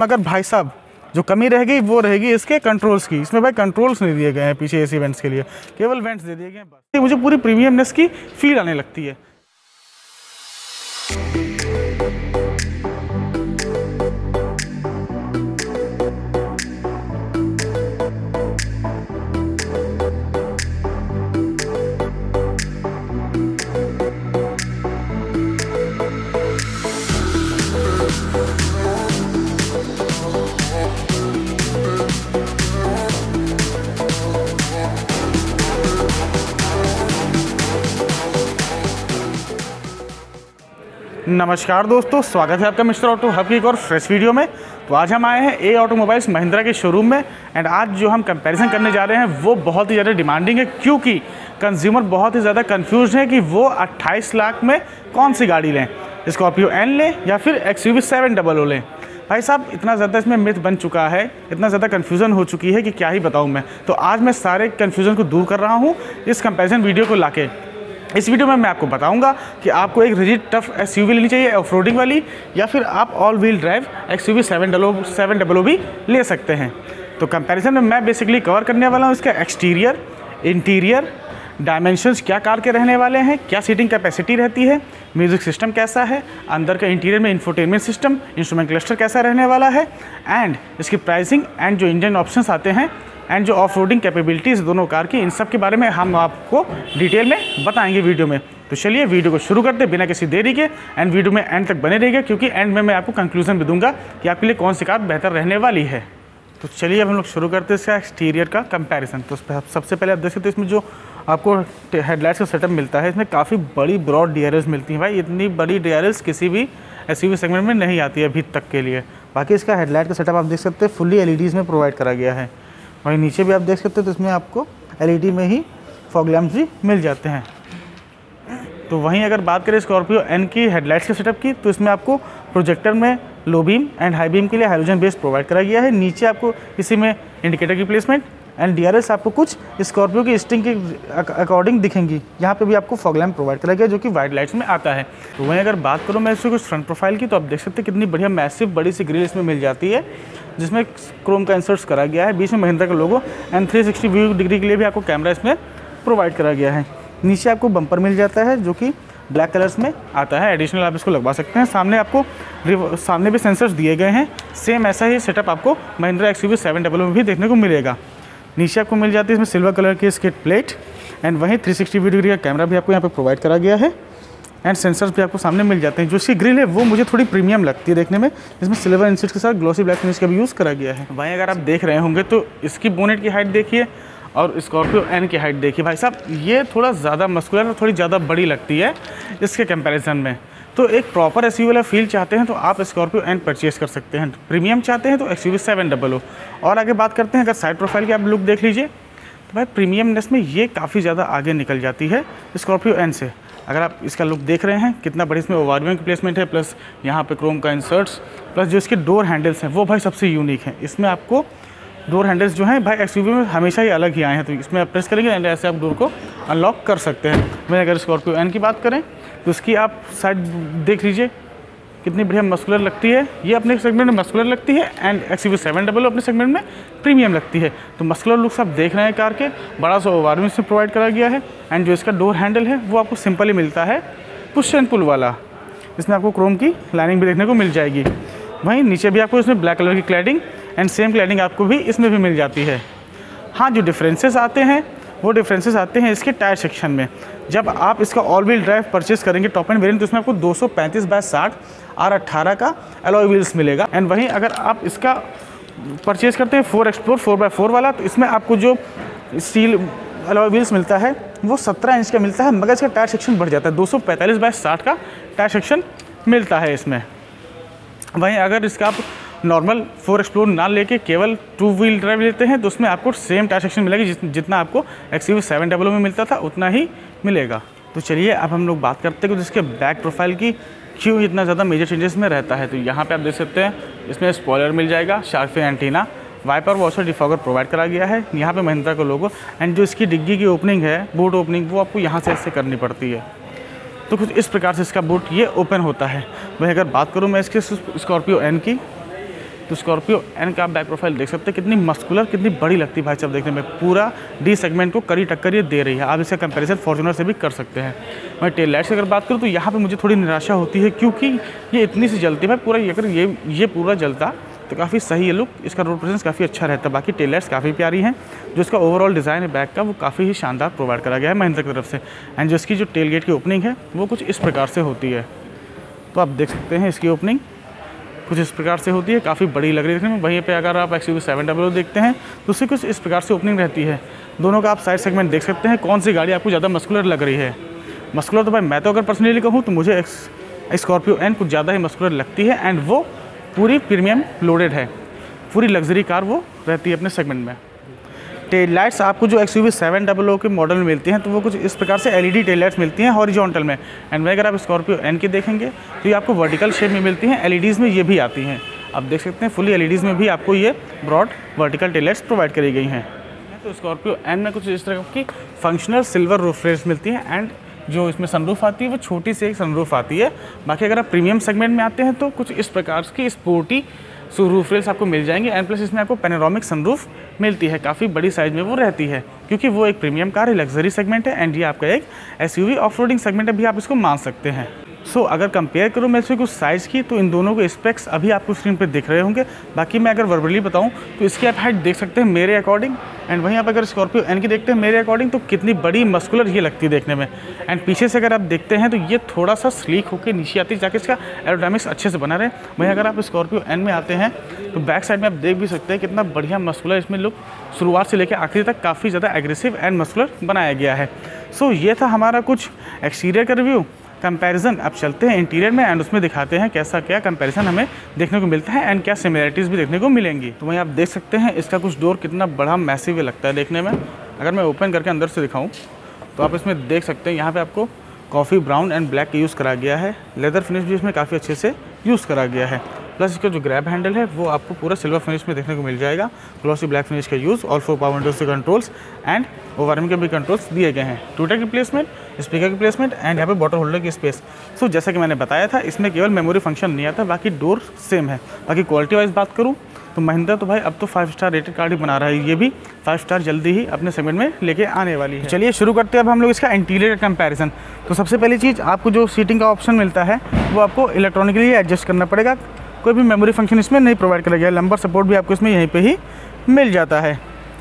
मगर भाई साहब जो कमी रह गई वो रहेगी इसके कंट्रोल्स की। इसमें भाई कंट्रोल्स नहीं दिए गए हैं पीछे एसी वेंट्स के लिए, केवल वेंट्स दे दिए गए हैं बस। मुझे पूरी प्रीमियमनेस की फील आने लगती है। नमस्कार दोस्तों, स्वागत है आपका मिस्टर ऑटो हब की एक और फ्रेश वीडियो में। तो आज हम आए हैं ए ऑटोमोबाइल्स महिंद्रा के शोरूम में एंड आज जो हम कंपैरिजन करने जा रहे हैं वो बहुत ही ज़्यादा डिमांडिंग है, क्योंकि कंज्यूमर बहुत ही ज़्यादा कंफ्यूज है कि वो 28 लाख में कौन सी गाड़ी लें, स्कॉर्पियो एन लें या फिर XUV 700 लें। भाई साहब इतना ज़्यादा इसमें मिथ बन चुका है, इतना ज़्यादा कन्फ्यूज़न हो चुकी है कि क्या ही बताऊँ मैं। तो आज मैं सारे कन्फ्यूज़न को दूर कर रहा हूँ इस कंपैरिजन वीडियो को लाके। इस वीडियो में मैं आपको बताऊंगा कि आपको एक रिजिड टफ SUV लेनी चाहिए ऑफ रोडिंग वाली, या फिर आप ऑल व्हील ड्राइव XUV 700 भी ले सकते हैं। तो कंपैरिजन में मैं बेसिकली कवर करने वाला हूं इसका एक्सटीरियर, इंटीरियर, डायमेंशंस क्या कार के रहने वाले हैं, क्या सीटिंग कैपेसिटी रहती है, म्यूज़िक सिस्टम कैसा है, अंदर का इंटीरियर में इंफोटेनमेंट सिस्टम, इंस्ट्रूमेंट क्लस्टर कैसा रहने वाला है, एंड इसकी प्राइसिंग एंड जो इंजन ऑप्शंस आते हैं एंड जो ऑफ रोडिंग कैपेबिलिटीज़ दोनों कार की, इन सब के बारे में हम आपको डिटेल में बताएंगे वीडियो में। तो चलिए वीडियो को शुरू करते बिना किसी देरी के, एंड वीडियो में एंड तक बने रहिएगा, क्योंकि एंड में मैं आपको कंक्लूजन भी दूंगा कि आपके लिए कौन सी कार बेहतर रहने वाली है। तो चलिए अब हम लोग शुरू करते हैं इसका एक्सटीरियर का कंपैरिजन। तो सबसे पहले आप देख सकते हैं इसमें जो आपको हेडलाइट्स का सेटअप मिलता है, इसमें काफ़ी बड़ी ब्रॉड DRLs मिलती हैं। भाई इतनी बड़ी DRLs किसी भी SUV सेगमेंट में नहीं आती है अभी तक के लिए। बाकी इसका हेडलाइट का सेटअप आप देख सकते हैं फुल्ली LEDs में प्रोवाइड करा गया है। वहीं नीचे भी आप देख सकते हैं तो इसमें आपको LED में ही फॉग लैम्प्स भी मिल जाते हैं। तो वहीं अगर बात करें स्कॉर्पियो एन की हेडलाइट्स के सेटअप की, तो इसमें आपको प्रोजेक्टर में low beam and high beam के लिए हाइलोजन बेस प्रोवाइड करा गया है। नीचे आपको इसी में इंडिकेटर की प्लेसमेंट एंड DRLs आपको कुछ स्कॉर्पियो की स्टिंग के अकॉर्डिंग दिखेंगी। यहाँ पे भी आपको फॉग लैम्प प्रोवाइड करा गया जो कि वाइट लाइट्स में आता है। तो वहीं अगर बात करूँ मैं इससे कुछ फ्रंट प्रोफाइल की, तो आप देख सकते हैं कितनी बढ़िया मैसिव बड़ी सी ग्रिल इसमें मिल जाती है, जिसमें क्रोम का इंसर्ट्स करा गया है, बीच में महिंद्रा का लोगो एंड 360 व्यू डिग्री के लिए भी आपको कैमरा इसमें प्रोवाइड करा गया है। नीचे आपको बम्पर मिल जाता है जो कि ब्लैक कलर्स में आता है, एडिशनल आप इसको लगवा सकते हैं। सामने आपको सामने भी सेंसर्स दिए गए हैं। सेम ऐसा ही सेटअप आपको महिंद्रा XUV 700 में भी देखने को मिलेगा। नीचे आपको मिल जाती है इसमें सिल्वर कलर की स्किड प्लेट एंड वहीं 360 व्यू डिग्री का कैमरा भी आपको यहाँ पे प्रोवाइड करा गया है एंड सेंसर्स भी आपको सामने मिल जाते हैं। जो इसकी ग्रिल है वो मुझे थोड़ी प्रीमियम लगती है देखने में, इसमें सिल्वर इंसिट्स के साथ ग्लॉसी ब्लैक फिनिश का भी यूज़ करा गया है। वहीं अगर आप देख रहे होंगे तो इसकी बोनेट की हाइट देखिए और स्कॉर्पियो एन की हाइट देखिए। भाई साहब ये थोड़ा ज़्यादा मस्कुलर और थोड़ी ज़्यादा बड़ी लगती है इसके कंपैरिजन में। तो एक प्रॉपर SUV वाला फील चाहते हैं तो आप स्कॉर्पियो एन परचेज़ कर सकते हैं, प्रीमियम चाहते हैं तो XUV 700। और आगे बात करते हैं, अगर साइड प्रोफाइल की आप लुक देख लीजिए तो भाई प्रीमियमनेस में ये काफ़ी ज़्यादा आगे निकल जाती है स्कॉर्पियो एन से। अगर आप इसका लुक देख रहे हैं कितना बड़ी इसमें ओवरव्यू की प्लेसमेंट है, प्लस यहाँ पे क्रोम का इंसर्ट्स, प्लस जो इसके डोर हैंडल्स हैं वो भाई सबसे यूनिक हैं। इसमें आपको डोर हैंडल्स जो हैं भाई XUV में हमेशा ही अलग ही आए हैं, तो इसमें आप प्रेस करेंगे एंड ऐसे आप डोर को अनलॉक कर सकते हैं। वहीं अगर स्कॉर्पियो एन की बात करें तो उसकी आप साइड देख लीजिए कितनी बढ़िया मस्कुलर लगती है। ये अपने सेगमेंट में मस्कुलर लगती है एंड XUV 700 अपने सेगमेंट में प्रीमियम लगती है। तो मस्कुलर लुक्स आप देख रहे हैं कार के, बड़ा सा ओवरव्यू से प्रोवाइड करा गया है एंड जो इसका डोर हैंडल है वो आपको सिंपल ही मिलता है, पुश एंड पुल वाला। इसमें आपको क्रोम की लाइनिंग भी देखने को मिल जाएगी। वहीं नीचे भी आपको इसमें ब्लैक कलर की क्लैडिंग एंड सेम क्लैडिंग आपको भी इसमें भी मिल जाती है। हाँ, जो डिफरेंसेस आते हैं वो डिफरेंसेस आते हैं इसके टायर सेक्शन में। जब आप इसका ऑल व्हील ड्राइव परचेस करेंगे टॉप एंड वेरिएंट, तो इसमें आपको 235/60 R18 का अलॉय व्हील्स मिलेगा। एंड वहीं अगर आप इसका परचेस करते हैं 4 एक्सप्लोर 4x4 वाला, तो इसमें आपको जो स्टील अलॉय व्हील्स मिलता है वो 17 इंच का मिलता है, मगर इसका टायर सेक्शन बढ़ जाता है, 245/60 का टायर सेक्शन मिलता है इसमें। वहीं अगर इसका आप नॉर्मल 4 एक्सप्लोर ना लेके केवल 2 व्हील ड्राइव लेते हैं तो उसमें आपको सेम टायर सेक्शन मिलेगी जितना आपको XUV 700 में मिलता था उतना ही मिलेगा। तो चलिए अब हम लोग बात करते हैं कि इसके बैक प्रोफाइल की क्यों इतना ज़्यादा मेजर चेंजेस में रहता है। तो यहाँ पे आप देख सकते हैं इसमें स्पॉयलर मिल जाएगा, shark fin antenna, wiper washer defogger provide करा गया है। यहाँ पे महिंद्रा का लोगो एंड जो इसकी डिग्गी की ओपनिंग है, बूट ओपनिंग, वो आपको यहाँ से ऐसे करनी पड़ती है। तो कुछ इस प्रकार से इसका बूट ये ओपन होता है। वहीं अगर बात करूँ मैं इसके स्कॉर्पियो एन की, तो स्कॉर्पियो एन का आप बैक प्रोफाइल देख सकते हैं, कितनी मस्कुलर, कितनी बड़ी लगती है भाई साहब देखने में। पूरा डी सेगमेंट को कड़ी टक्कर ये दे रही है। आप इसका कंपैरिजन फॉर्च्यूनर से भी कर सकते हैं। मैं टेल लाइट्स की अगर बात करूँ तो यहाँ पे मुझे थोड़ी निराशा होती है, क्योंकि ये इतनी सी जलती है भाई। पूरा अगर ये पूरा जलता तो काफ़ी सही है लुक, इसका रोड प्रेजेंस काफ़ी अच्छा रहता है। बाकी टेल लाइट्स काफ़ी प्यारी हैं। जो इसका ओवरऑल डिज़ाइन है बैक का, वो काफ़ी ही शानदार प्रोवाइड करा गया है महिंद्रा की तरफ से। एंड जो इसकी जो टेल गेट की ओपनिंग है वो कुछ इस प्रकार से होती है। तो आप देख सकते हैं इसकी ओपनिंग कुछ इस प्रकार से होती है, काफ़ी बड़ी लग रही है देखने में। वहीं पे अगर आप XUV700 देखते हैं तो उससे कुछ इस प्रकार से ओपनिंग रहती है। दोनों का आप साइड सेगमेंट देख सकते हैं। कौन सी गाड़ी आपको ज़्यादा मस्कुलर लग रही है? मस्कुलर तो भाई मैं तो अगर पर्सनली कहूँ तो मुझे स्कॉर्पियो एन कुछ ज़्यादा ही मस्कुलर लगती है। एंड वो पूरी प्रीमियम लोडेड है, पूरी लग्जरी कार वो रहती है अपने सेगमेंट में। टेल लाइट्स आपको जो XUV700 के मॉडल में मिलती हैं तो वो कुछ इस प्रकार से LED टेल लाइट्स मिलती हैं हॉरिजॉन्टल में। एंड वहीं अगर आप स्कॉर्पियो एन की देखेंगे तो ये आपको वर्टिकल शेप में मिलती हैं। LEDs में ये भी आती हैं, आप देख सकते हैं फुली LEDs में भी आपको ये broad vertical tail lights provide करी गई हैं। तो स्कॉर्पियो एन में कुछ इस तरह की फंक्शनल सिल्वर रूफ रेल्स मिलती हैं। एंड जो इसमें सनरूफ आती है वो छोटी सी एक सनरूफ आती है। बाकी अगर आप प्रीमियम सेगमेंट में आते हैं तो कुछ इस प्रकार की स्पोर्टी रूफ रेल्स आपको मिल जाएंगे। एंड प्लस इसमें आपको पैनोरामिक सनरूफ मिलती है, काफ़ी बड़ी साइज़ में वो रहती है, क्योंकि वो एक प्रीमियम कार है, लग्जरी सेगमेंट है। एंड ये आपका एक SUV ऑफ-रोडिंग सेगमेंट है भी आप इसको मान सकते हैं। सो अगर कंपेयर करूँ मैं इसमें कुछ साइज़ की तो इन दोनों के स्पेक्स अभी आपको स्क्रीन पर दिख रहे होंगे। बाकी मैं अगर वर्बली बताऊँ तो इसकी आप हाइट देख सकते हैं मेरे अकॉर्डिंग। एंड वहीं आप अगर स्कॉर्पियो एन की देखते हैं मेरे अकॉर्डिंग तो कितनी बड़ी मस्कुलर ये लगती है देखने में। एंड पीछे से अगर आप देखते हैं तो ये थोड़ा सा स्लीक होकर नीचे आती है ताकि इसका एरोडायनामिक्स अच्छे से बना रहे। वहीं अगर आप स्कॉर्पियो एन में आते हैं तो बैक साइड में आप देख भी सकते हैं कितना बढ़िया मस्कुलर इसमें लुक शुरुआत से लेकर आखिरी तक काफ़ी ज़्यादा एग्रेसिव एंड मस्कुलर बनाया गया है। सो ये था हमारा कुछ एक्सटीरियर का रिव्यू। कंपैरिजन अब चलते हैं इंटीरियर में एंड उसमें दिखाते हैं कैसा क्या कंपैरिजन हमें देखने को मिलता है एंड क्या सिमिलरिटीज़ भी देखने को मिलेंगी। तो वहीं आप देख सकते हैं इसका कुछ डोर कितना बड़ा मैसिव लगता है देखने में। अगर मैं ओपन करके अंदर से दिखाऊं तो आप इसमें देख सकते हैं यहाँ पे आपको कॉफ़ी ब्राउन एंड ब्लैक का यूज़ करा गया है। लेदर फिनिश भी इसमें काफ़ी अच्छे से यूज़ करा गया है। प्लस इसका जो ग्रैब हैंडल है वो आपको पूरा सिल्वर फिनिश में देखने को मिल जाएगा। ग्लॉसी ब्लैक फिनिश का यूज़, ऑल 4 पावर विंडोज के कंट्रोल्स एंड ओवरआर्म के भी कंट्रोल्स दिए गए हैं। ट्विटर की प्लेसमेंट, स्पीकर की प्लेसमेंट एंड यहाँ पे बॉटल होल्डर की स्पेस। सो जैसा कि मैंने बताया था इसमें केवल मेमोरी फंक्शन नहीं आता, बाकी डोर सेम है। बाकी क्वालिटी वाइज बात करूँ तो महिंद्रा तो भाई अब तो 5 स्टार रेटेड कार ही बना रहा है। ये भी 5 स्टार जल्दी ही अपने सेगमेंट में लेके आने वाली है। चलिए शुरू करते हैं अब हम लोग इसका इंटीरियर कंपैरिजन। तो सबसे पहली चीज़ आपको जो सीटिंग का ऑप्शन मिलता है वो आपको इलेक्ट्रॉनिकली एडजस्ट करना पड़ेगा। कोई भी मेमोरी फंक्शन इसमें नहीं प्रोवाइड करा गया है। लंबर सपोर्ट भी आपको इसमें यहीं पे ही मिल जाता है।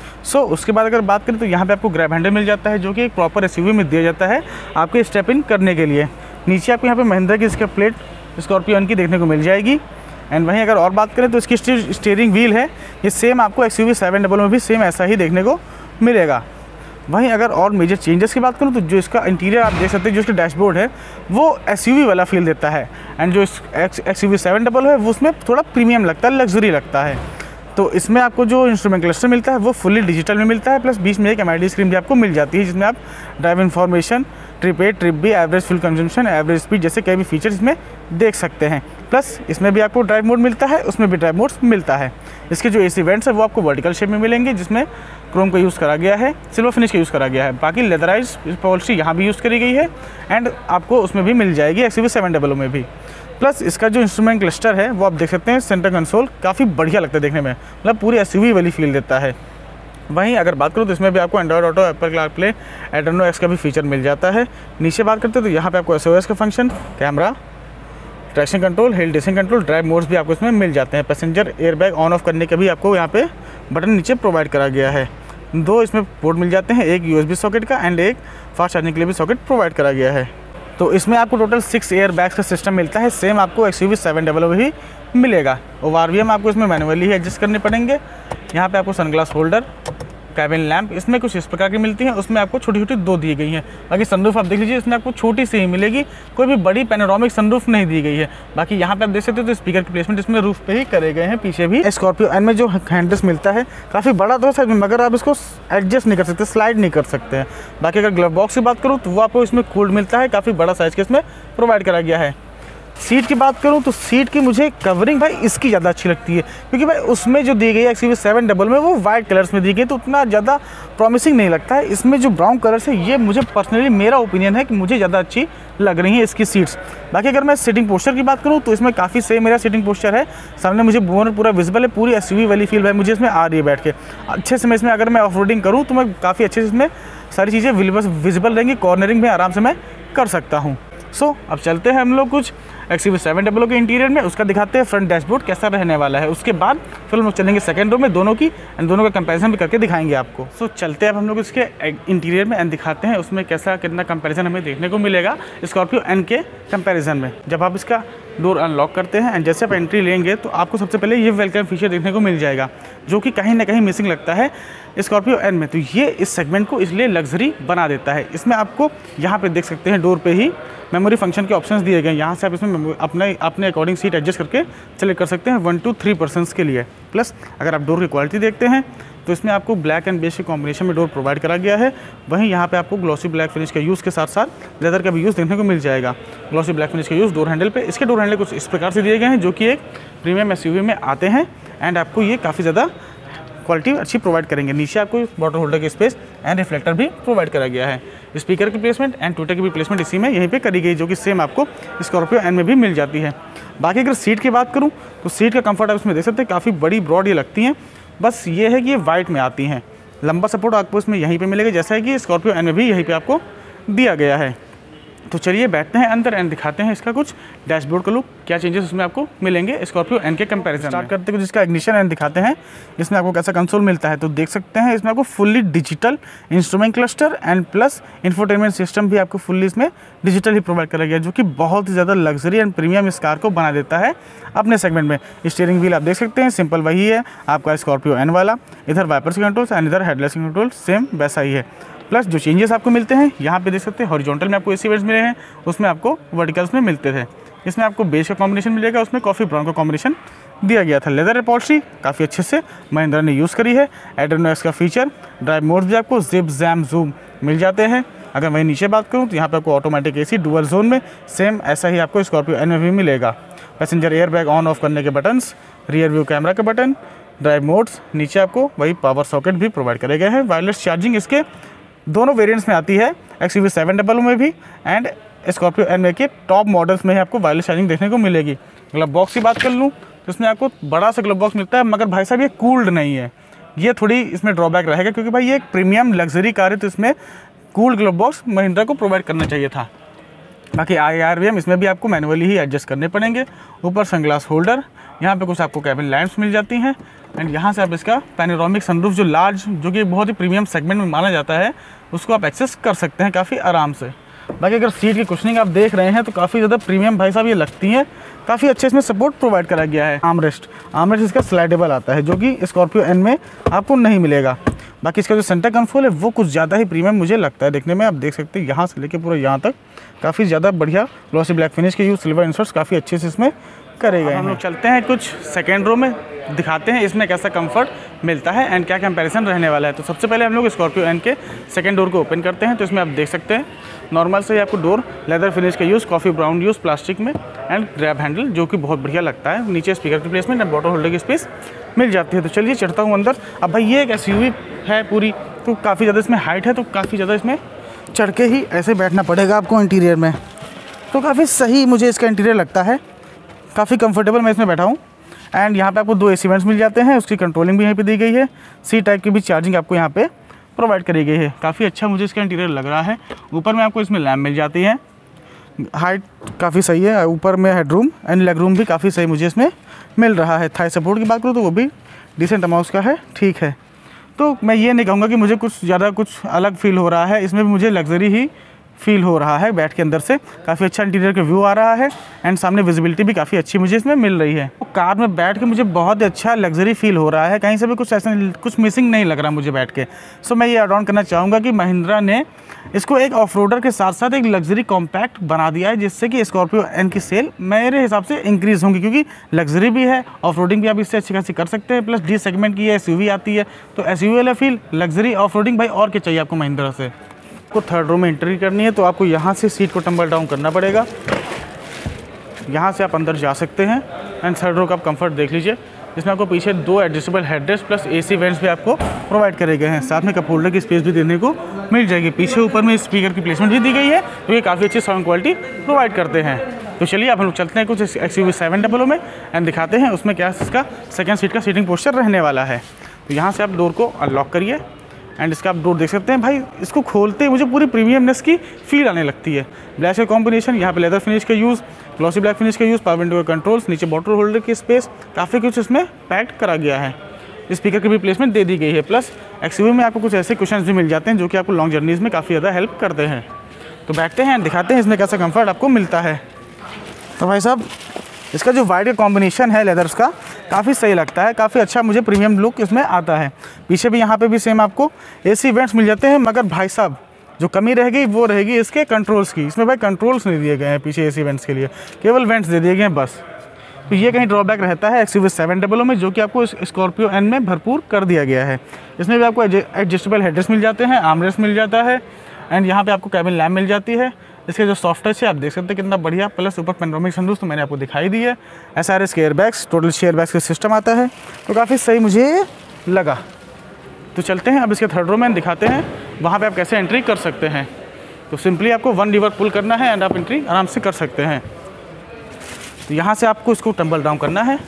उसके बाद अगर बात करें तो यहाँ पे आपको ग्रैब हैंडल मिल जाता है जो कि एक प्रॉपर SUV में दिया जाता है आपके स्टेप इन करने के लिए। नीचे आपको यहाँ पे महिंद्रा की इसका प्लेट स्कॉर्पियो एन की देखने को मिल जाएगी। एंड वहीं अगर और बात करें तो इसकी स्टीयरिंग व्हील है ये सेम आपको XUV700 में भी सेम ऐसा ही देखने को मिलेगा। वहीं अगर और मेजर चेंजेस की बात करूँ तो जो इसका इंटीरियर आप देख सकते हैं, जो इसका डैशबोर्ड है वो SUV वाला फील देता है। एंड जो XUV700 है वो उसमें थोड़ा प्रीमियम लगता है, लग्जरी लगता है। तो इसमें आपको जो इंस्ट्रूमेंट क्लस्टर मिलता है वो फुली डिजिटल में मिलता है। प्लस बीच में एक MID स्क्रीन भी आपको मिल जाती है जिसमें आप drive information, trip A, trip B, average fuel consumption, average speed जैसे कई भी फीचर्स इसमें देख सकते हैं। प्लस इसमें भी आपको ड्राइव मोड मिलता है, उसमें भी ड्राइव मोड्स मिलता है। इसके जो AC वेंट्स है वो आपको वर्टिकल शेप में मिलेंगे जिसमें क्रोम का यूज़ करा गया है, सिल्वर फिनिश का यूज़ करा गया है। बाकी लेदराइज पॉलिसी यहाँ भी यूज़ करी गई है एंड आपको उसमें भी मिल जाएगी XUV700 में भी। प्लस इसका जो इंस्ट्रूमेंट क्लस्टर है वो आप देख सकते हैं, सेंटर कंसोल काफ़ी बढ़िया लगता है देखने में, मतलब पूरी SUV वाली फील देता है। वहीं अगर बात करूँ तो इसमें भी आपको Android auto, Apple CarPlay, AdrenoX का भी फीचर मिल जाता है। नीचे बात करते हैं तो यहाँ पे आपको SOS का function, camera, traction control, hill descent control, drive modes भी आपको इसमें मिल जाते हैं। पैसेंजर एयरबैग ऑन ऑफ करने का भी आपको यहाँ पे बटन नीचे प्रोवाइड करा गया है। 2 इसमें पोर्ट मिल जाते हैं, एक USB सॉकेट का एंड एक फास्ट चार्जिंग के लिए भी सॉकेट प्रोवाइड करा गया है। तो इसमें आपको टोटल 6 एयर बैग्स का सिस्टम मिलता है, सेम आपको XUV700 में भी मिलेगा। ORVM आपको इसमें मैनुअली ही एडजस्ट करने पड़ेंगे। यहाँ पे आपको सनग्लास होल्डर, कैबिन लैंप इसमें कुछ इस प्रकार की मिलती हैं, उसमें आपको छोटी छोटी 2 दी गई हैं। बाकी सनरूफ आप देख लीजिए इसमें आपको छोटी सी ही मिलेगी, कोई भी बड़ी पैनोरामिक सनरूफ नहीं दी गई है। बाकी यहाँ पे आप देख सकते हो तो स्पीकर की प्लेसमेंट इसमें रूफ पे ही करे गए हैं। पीछे भी स्कॉर्पियो एन में जो हैंडल्स मिलता है काफ़ी बड़ा तो है मगर आप इसको एडजस्ट नहीं कर सकते, स्लाइड नहीं कर सकते हैं। बाकी अगर ग्लव बॉक्स की बात करूँ तो वो आपको इसमें कूल्ड मिलता है, काफ़ी बड़ा साइज़ के इसमें प्रोवाइड करा गया है। सीट की बात करूं तो सीट की मुझे कवरिंग भाई इसकी ज़्यादा अच्छी लगती है, क्योंकि भाई उसमें जो दी गई है XUV7 डबल में वो वाइट कलर्स में दी गई तो उतना ज़्यादा प्रॉमिसिंग नहीं लगता है। इसमें जो ब्राउन कलर्स है ये मुझे पर्सनली मेरा ओपिनियन है कि मुझे ज़्यादा अच्छी लग रही है इसकी सीट्स। बाकी अगर मैं सीटिंग पोस्चर की बात करूँ तो इसमें काफ़ी सही मेरा सीटिंग पोस्चर है। सामने मुझे बोनर पूरा विजिबल है, पूरी SUV वाली फील है मुझे इसमें आ रही है बैठ के अच्छे से। मैं इसमें अगर मैं ऑफ रोडिंग करूँ तो मैं काफ़ी अच्छे से इसमें सारी चीज़ें विजिबल रहेंगी, कॉर्नरिंग में आराम से मैं कर सकता हूँ। अब चलते हैं हम लोग कुछ XUV7 डबल के इंटीरियर में, उसका दिखाते हैं फ्रंट डैशबोर्ड कैसा रहने वाला है। उसके बाद फिर हम लोग चलेंगे सेकंड रो में दोनों की एंड दोनों का कंपैरिजन भी करके दिखाएंगे आपको। चलते हैं अब हम लोग इसके इंटीरियर में एंड दिखाते हैं उसमें कैसा कितना कंपैरिजन हमें देखने को मिलेगा स्कॉर्पियो एन के कंपैरिजन में। जब आप इसका डोर अनलॉक करते हैं एंड जैसे आप एंट्री लेंगे तो आपको सबसे पहले ये वेलकम फीचर देखने को मिल जाएगा, जो कि कहीं ना कहीं मिसिंग लगता है स्कॉर्पियो एन में। तो ये इस सेगमेंट को इसलिए लग्जरी बना देता है। इसमें आपको यहाँ पे देख सकते हैं डोर पे ही मेमोरी फंक्शन के ऑप्शंस दिए गए। यहाँ से आप इसमें अपने अकॉर्डिंग सीट एडजस्ट करके सेलेक्ट कर सकते हैं 1 to 3 पर्सन्स के लिए। प्लस अगर आप डोर की क्वालिटी देखते हैं तो इसमें आपको ब्लैक एंड बेज के कॉम्बिनेशन में डोर प्रोवाइड करा गया है। वहीं यहाँ पे आपको ग्लॉसी ब्लैक फिनिश का यूज़ के साथ साथ लेदर का भी यूज़ देखने को मिल जाएगा। ग्लॉसी ब्लैक फिनिश का यूज़ डोर हैंडल पे, इसके डोर हैंडल कुछ इस प्रकार से दिए गए हैं जो कि एक प्रीमियम SUV में आते हैं एंड आपको ये काफ़ी ज़्यादा क्वालिटी अच्छी प्रोवाइड करेंगे। नीचे आपको बॉटल होल्डर की स्पेस एंड रिफ्लेक्टर भी प्रोवाइड करा गया है। स्पीकर की प्लेसमेंट एंड ट्विटर की भी प्लेसमेंट इसी में यहीं पे करी गई, जो कि सेम आपको स्कॉर्पियो एन में भी मिल जाती है। बाकी अगर सीट की बात करूं तो सीट का कंफर्ट आप इसमें देख सकते हैं, काफ़ी बड़ी ब्रॉड ये लगती हैं। बस ये है कि ये वाइट में आती हैं। लंबा सपोर्ट आपको इसमें यहीं पर मिलेगा, जैसा है कि स्कॉर्पियो एन में भी यहीं पर आपको दिया गया है। तो चलिए बैठते हैं अंदर एंड दिखाते हैं इसका कुछ डैशबोर्ड का लुक, क्या चेंजेस उसमें आपको मिलेंगे स्कॉर्पियो एन के कंपैरिजन। स्टार्ट करते हैं जिसका इग्निशन एंड दिखाते हैं इसमें आपको कैसा कंसोल मिलता है। तो देख सकते हैं इसमें आपको fully digital instrument cluster and plus infotainment system भी आपको फुल्ली इसमें डिजिटल ही प्रोवाइड करा गया, जो कि बहुत ही ज़्यादा लग्जरी एंड प्रीमियम इस कार को बना देता है अपने सेगमेंट में। स्टीयरिंग व्हील आप देख सकते हैं सिंपल वही है आपका स्कॉर्पियो एन वाला। इधर वाइपर्स के कंट्रोल्स एंड इधर हेडलाइट्स के कंट्रोल सेम वैसा ही है। प्लस जो चेंजेस आपको मिलते हैं यहाँ पे देख सकते हैं हॉरिजॉन्टल में आपको AC वेंट्स मिले हैं, उसमें आपको वर्टिकल्स में मिलते थे। इसमें आपको बेज का कॉम्बिनेशन मिलेगा, उसमें कॉफ़ी ब्राउन का कॉम्बिनेशन दिया गया था। लेदर अपॉल्स्ट्री काफ़ी अच्छे से महिंद्रा ने यूज़ करी है। एड्रेनोएक्स का फीचर, ड्राइव मोड्स भी आपको जिप जैम जूम मिल जाते हैं। अगर वहीं नीचे बात करूँ तो यहाँ पर आपको ऑटोमेटिक AC डुअल जोन में सेम ऐसा ही आपको स्कॉर्पियो एन में भी मिलेगा। Passenger air bag on off करने के बटन्स, रियर व्यू कैमरा के बटन, ड्राइव मोड्स, नीचे आपको वही पावर सॉकेट भी प्रोवाइड करे गए हैं। वायरलेस चार्जिंग इसके दोनों वेरिएंट्स में आती है, XUV7 डबल में भी एंड स्कॉर्पियो एन में के टॉप मॉडल्स में ही आपको वायरलेस चार्जिंग देखने को मिलेगी। ग्लव बॉक्स की बात कर लूँ तो इसमें आपको बड़ा सा ग्लव बॉक्स मिलता है, मगर भाई साहब ये कूल्ड नहीं है। ये थोड़ी इसमें ड्रॉबैक रहेगा, क्योंकि भाई ये एक प्रीमियम लग्जरी कार है तो इसमें कूल्ड ग्लव बॉक्स महिंद्रा को प्रोवाइड करना चाहिए था। बाकी IRVM इसमें भी आपको मैनुअली ही एडजस्ट करने पड़ेंगे। ऊपर सनग्लास होल्डर, यहाँ पे कुछ आपको कैबिन लैंप्स मिल जाती हैं एंड यहाँ से आप इसका पैनोरामिक सनरूफ जो लार्ज, जो कि बहुत ही प्रीमियम सेगमेंट में माना जाता है, उसको आप एक्सेस कर सकते हैं काफ़ी आराम से। बाकी अगर सीट की कुशनिंग आप देख रहे हैं तो काफ़ी ज़्यादा प्रीमियम भाई साहब ये लगती हैं। काफ़ी अच्छे इसमें सपोर्ट प्रोवाइड करा गया है। आर्मरेस्ट इसका स्लाइडेबल आता है, जो कि स्कॉर्पियो एन में आपको नहीं मिलेगा। बाकी इसका जो सेंटर कंसोल है वो कुछ ज़्यादा ही प्रीमियम मुझे लगता है देखने में। आप देख सकते हैं यहाँ से लेके पूरा यहाँ तक काफ़ी ज़्यादा बढ़िया ग्लॉसी ब्लैक फिनिश के यूज सिल्वर इंसर्ट्स काफ़ी अच्छे से इसमें करे गए हैं। हम लोग चलते हैं कुछ सेकेंड रो में, दिखाते हैं इसमें कैसा कंफर्ट मिलता है एंड क्या कंपैरिजन रहने वाला है। तो सबसे पहले हम लोग स्कॉर्पियो एन के सेकंड डोर को ओपन करते हैं। तो इसमें आप देख सकते हैं नॉर्मल से ही आपको डोर लेदर फिनिश का use, coffee brown use plastic में एंड ग्रैब हैंडल, जो कि बहुत बढ़िया लगता है। नीचे स्पीकर की प्लेसमेंट एंड बॉटल होल्डर की स्पेस मिल जाती है। तो चलिए चढ़ता हूँ अंदर। अब भाई ये एक SUV है पूरी, तो काफ़ी ज़्यादा इसमें हाइट है, तो काफ़ी ज़्यादा इसमें चढ़ के ही ऐसे बैठना पड़ेगा आपको इंटीरियर में। तो काफ़ी सही मुझे इसका इंटीरियर लगता है, काफ़ी कंफर्टेबल मैं इसमें बैठा हूँ। एंड यहाँ पे आपको 2 AC वेंट्स मिल जाते हैं, उसकी कंट्रोलिंग भी यहीं पे दी गई है। C टाइप की भी चार्जिंग आपको यहाँ पे प्रोवाइड करी गई है। काफ़ी अच्छा मुझे इसका इंटीरियर लग रहा है। ऊपर में आपको इसमें लैम्प मिल जाती है, हाइट काफ़ी सही है। ऊपर में हेडरूम एंड लेग रूम भी काफ़ी सही मुझे इसमें मिल रहा है। थाई सपोर्ट की बात करूँ तो वो भी डिसेंट अमाउंट का है, ठीक है। तो मैं ये नहीं कहूँगा कि मुझे कुछ ज़्यादा कुछ अलग फील हो रहा है, इसमें भी मुझे लग्जरी ही फील हो रहा है। बैठ के अंदर से काफ़ी अच्छा इंटीरियर का व्यू आ रहा है एंड सामने विजिबिलिटी भी काफ़ी अच्छी मुझे इसमें मिल रही है। तो कार में बैठ के मुझे बहुत ही अच्छा लग्जरी फील हो रहा है, कहीं से भी कुछ ऐसा कुछ मिसिंग नहीं लग रहा मुझे बैठ के। सो मैं ये ऐड ऑन करना चाहूँगा कि महिंद्रा ने इसको एक ऑफ रोडर के साथ साथ एक लग्जरी कॉम्पैक्ट बना दिया है, जिससे कि स्कॉर्पियो एन की सेल मेरे हिसाब से इंक्रीज़ होंगी, क्योंकि लग्जरी भी है, ऑफ रोडिंग भी आप इससे अच्छी खासी कर सकते हैं। प्लस D सेगमेंट की SUV आती है, तो SUV वाला फील, लग्जरी, ऑफ रोडिंग, भाई और क्या चाहिए आपको महिंद्रा से। आपको थर्ड रो में एंट्री करनी है तो आपको यहाँ से सीट को टम्बल डाउन करना पड़ेगा यहाँ से आप अंदर जा सकते हैं। एंड थर्ड रो का आप कंफर्ट देख लीजिए, इसमें आपको पीछे 2 adjustable headrest plus AC vents भी आपको प्रोवाइड करे गए हैं। साथ में कप होल्डर की स्पेस भी देने को मिल जाएगी। पीछे ऊपर में स्पीकर की प्लेसमेंट भी दी गई है, तो ये काफ़ी अच्छी साउंड क्वालिटी प्रोवाइड करते हैं। तो चलिए अब हम लोग चलते हैं कुछ XUV 700 में एंड दिखाते हैं उसमें क्या इसका सेकंड सीट का सीटिंग पोस्चर रहने वाला है। तो यहाँ से आप डोर को अनलॉक करिए एंड इसका आप डोर देख सकते हैं। भाई इसको खोलते ही मुझे पूरी प्रीमियमनेस की फील आने लगती है। ब्लैक का कॉम्बिनेशन, यहाँ पे लेदर फिनिश का यूज़, ग्लॉसी ब्लैक फिनिश का यूज़, पावर विंडो के कंट्रोल्स, नीचे बॉटल होल्डर की स्पेस, काफ़ी कुछ इसमें पैक्ड करा गया है। स्पीकर की भी प्लेसमेंट दे दी गई है। प्लस XUV में आपको कुछ ऐसे कुशन्स भी मिल जाते हैं जो कि आपको लॉन्ग जर्नीज़ में काफ़ी ज़्यादा हेल्प करते हैं। तो बैठते हैं, दिखाते हैं इसमें कैसा कंफर्ट आपको मिलता है। तो भाई साहब इसका जो वाइड का कॉम्बिनेशन है लेदर्स का काफ़ी सही लगता है, काफ़ी अच्छा मुझे प्रीमियम लुक इसमें आता है। पीछे भी यहाँ पे भी सेम आपको AC वेंट्स मिल जाते हैं, मगर भाई साहब जो कमी रहेगी वो रहेगी इसके कंट्रोल्स की। इसमें भाई कंट्रोल्स नहीं दिए गए हैं पीछे AC वेंट्स के लिए, केवल वेंट्स दे दिए गए हैं बस। तो ये कहीं ड्रॉबैक रहता है XUV 700 में, जो कि आपको स्कॉर्पियो N में भरपूर कर दिया गया है। इसमें भी आपको एडजस्टेबल हेडरेस्ट मिल जाते हैं, आर्मरेस्ट मिल जाता है एंड यहाँ पे आपको कैबिन लैम्प मिल जाती है। इसके जो सॉफ्ट टच है आप देख सकते हैं कितना बढ़िया, प्लस ऊपर पेनोरामिक सनरूफ तो मैंने आपको दिखाई दी है। SRS के एयरबैग्स, टोटल शेयर बैग्स का सिस्टम आता है, तो काफ़ी सही मुझे लगा। तो चलते हैं अब इसके थर्ड रो में दिखाते हैं वहाँ पे आप कैसे एंट्री कर सकते हैं। तो सिंपली आपको 1 लीवर पुल करना है एंड आप एंट्री आराम से कर सकते हैं। तो यहाँ से आपको इसको टम्बल डाउन करना है,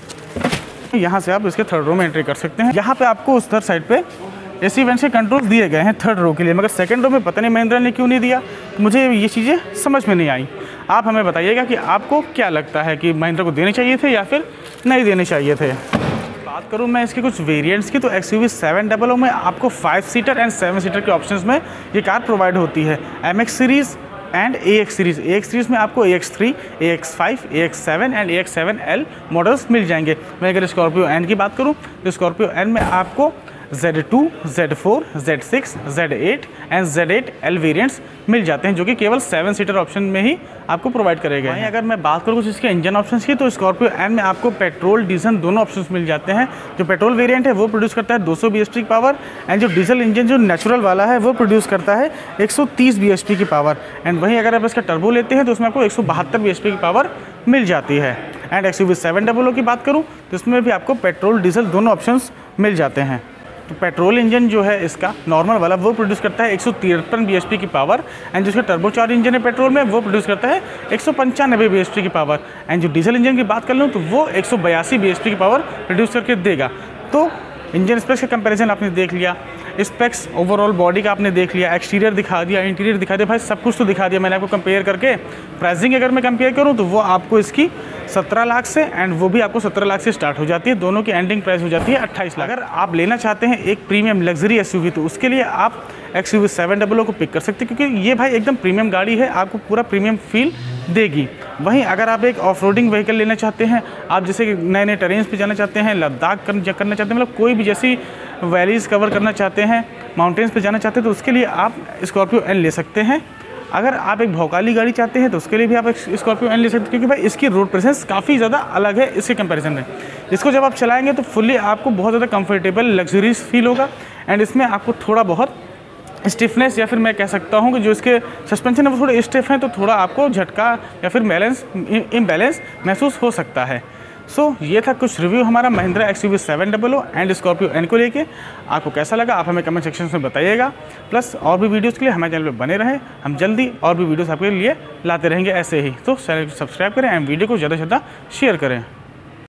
यहाँ से आप इसके थर्ड रो में एंट्री कर सकते हैं। यहाँ पे आपको उस थर्ड साइड पे AC वेंट्स के कंट्रोल्स दिए गए हैं थर्ड रो के लिए, मगर सेकंड रो में पता नहीं महिंद्रा ने क्यों नहीं दिया। तो मुझे ये चीज़ें समझ में नहीं आई। आप हमें बताइएगा कि आपको क्या लगता है कि महिंद्रा को देने चाहिए थे या फिर नहीं देने चाहिए थे। बात करूं मैं इसके कुछ वेरिएंट्स की, तो XUV 700 में आपको 5 सीटर एंड 7 सीटर के ऑप्शंस में ये कार प्रोवाइड होती है। MX series and AX series. AX series में आपको AX3, AX5, AX7 and AX7L models मिल जाएंगे। मैं अगर स्कॉर्पियो N की बात करूं तो स्कॉर्पियो N में आपको Z2, Z4, Z6, Z8 and Z8L variants मिल जाते हैं, जो कि केवल 7 सीटर ऑप्शन में ही आपको प्रोवाइड करे गए हैं। अगर मैं बात करूँ कुछ इसके इंजन ऑप्शंस की, तो स्कॉर्पियो N में आपको पेट्रोल डीजल दोनों ऑप्शंस मिल जाते हैं। जो पेट्रोल वेरिएंट है वो प्रोड्यूस करता है 200 bhp की पावर एंड जो डीजल इंजन जो नेचुरल वाला है वो प्रोड्यूस करता है 130 bhp की पावर। एंड वहीं अगर आप इसका टर्बो लेते हैं तो उसमें आपको 172 bhp की पावर मिल जाती है। एंड XUV 700 की बात करूँ तो इसमें भी आपको पेट्रोल डीजल दोनों ऑप्शंस मिल जाते हैं। तो पेट्रोल इंजन जो है इसका नॉर्मल वाला वो प्रोड्यूस करता है 153 bhp की पावर एंड जिसका टर्बोचार्ज इंजन है पेट्रोल में वो प्रोड्यूस करता है 195 bhp की पावर। एंड जो डीजल इंजन की बात कर लूँ तो वो 182 bhp की पावर प्रोड्यूस करके देगा। तो इंजन स्पेक्स का कंपैरिजन आपने देख लिया, स्पेक्स ओवरऑल बॉडी का आपने देख लिया, एक्सटीरियर दिखा दिया, इंटीरियर दिखा दिया, भाई सब कुछ तो दिखा दिया मैंने आपको कंपेयर करके। प्राइसिंग अगर मैं कंपेयर करूँ तो वो आपको इसकी 17 लाख से एंड वो भी आपको 17 लाख से स्टार्ट हो जाती है। दोनों की एंडिंग प्राइस हो जाती है 28 लाख। अगर आप लेना चाहते हैं एक प्रीमियम लग्जरी SUV तो उसके लिए आप XUV 700 को पिक कर सकते हैं, क्योंकि ये भाई एकदम प्रीमियम गाड़ी है, आपको पूरा प्रीमियम फील देगी। वहीं अगर आप एक ऑफ रोडिंग व्हीकल लेना चाहते हैं, आप जैसे कि नए नए टेरेन्स पे जाना चाहते हैं, लद्दाख करना चाहते हैं, मतलब कोई भी जैसी वैलीज़ कवर करना चाहते हैं, माउंटेन्स पे जाना चाहते हैं, तो उसके लिए आप स्कॉर्पियो N ले सकते हैं। अगर आप एक भौकाली गाड़ी चाहते हैं तो उसके लिए भी आप एक स्कॉर्पियो N ले सकते हैं, क्योंकि भाई इसकी रोड प्रेजेंस काफ़ी ज़्यादा अलग है इसके कंपैरिजन में। इसको जब आप चलाएंगे तो फुल्ली आपको बहुत ज़्यादा कंफर्टेबल लग्जरीज फील होगा एंड इसमें आपको थोड़ा बहुत स्टिफनेस या फिर मैं कह सकता हूँ कि जो इसके सस्पेंशन है वो थोड़े स्टिफ हैं, तो थोड़ा आपको झटका या फिर इम्बैलेंस महसूस हो सकता है। सो ये था कुछ रिव्यू हमारा Mahindra XUV 700 and Scorpio N को लेके। आपको कैसा लगा आप हमें कमेंट सेक्शन में बताइएगा। प्लस और भी वीडियोज़ के लिए हमारे चैनल पर बने रहें, हम जल्दी और भी वीडियोज़ आपके लिए लाते रहेंगे ऐसे ही। तो चैनल को सब्सक्राइब करें एंड वीडियो को ज़्यादा से ज़्यादा शेयर करें।